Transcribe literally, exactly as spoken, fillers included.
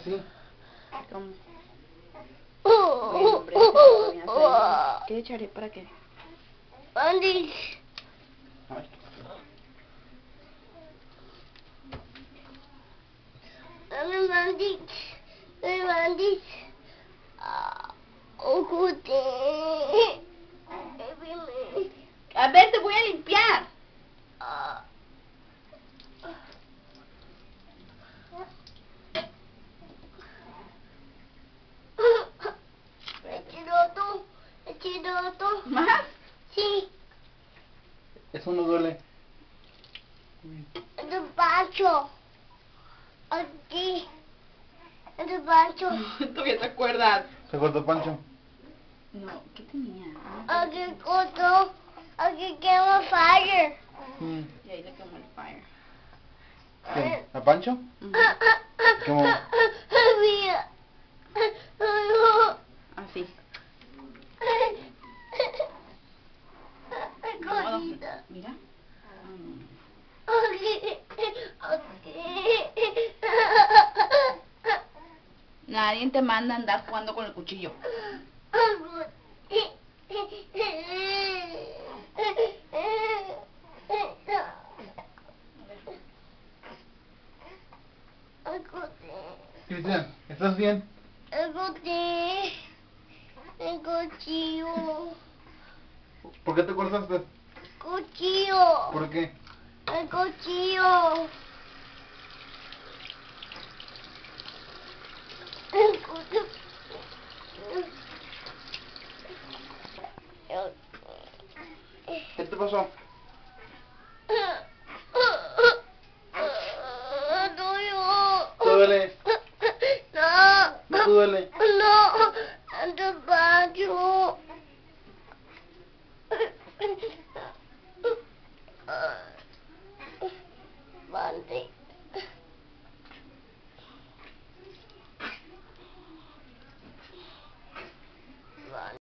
así. ¿Cómo? Bueno, hombre, voy a hacer. ¿Qué echaré para qué? Bandits. Ay. Dame bandits. Dame bandits. Ah, oh, joder. A ver, te voy a limpiar. Ah. ¿Echiroto? ¿Echiroto? ¿Más? Sí. Eso no duele. El pancho. Aquí. El pancho. ¿Todavía te acuerdas? ¿Se cortó Pancho? No, ¿qué tenía? Aquí corto. Aquí quema fire. Mm. Y ahí le quemó el fire. ¿Quién? ¿A Pancho? Ujú. ¿Cómo? Mira. Así. Cosita. Mira. Mm. Aquí. Aquí. Nadie te manda a andar jugando con el cuchillo. Cristian, ¿estás bien? El cuchillo. El cuchillo. ¿Por qué te cortaste? Cuchillo. ¿Por qué? El cuchillo. El cuchillo. ¿Qué te pasó? No, yo. ¿Te duele? No. ¿No te duele?